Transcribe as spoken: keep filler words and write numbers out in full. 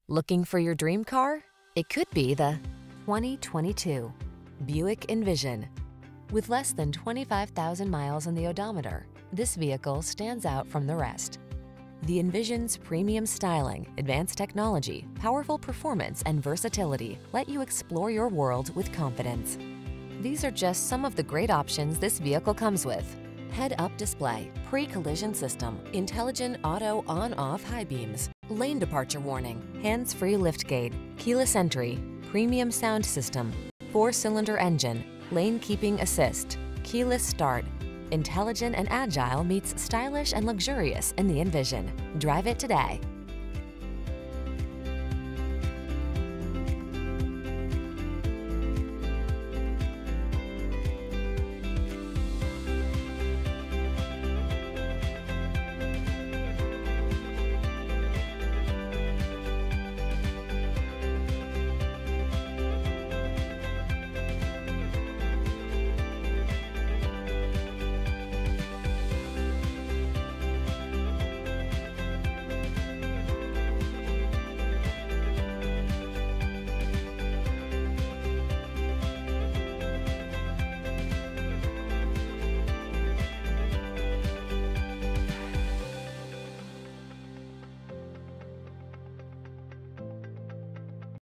Looking for your dream car? It could be the twenty twenty-two Buick Envision. With less than twenty-five thousand miles on the odometer, this vehicle stands out from the rest. The Envision's premium styling, advanced technology, powerful performance, and versatility let you explore your world with confidence. These are just some of the great options this vehicle comes with: head-up display, pre-collision system, intelligent auto on-off high beams, lane departure warning, hands-free liftgate, keyless entry, premium sound system, four-cylinder engine, lane keeping assist, keyless start. Intelligent and agile meets stylish and luxurious in the Envision. Drive it today.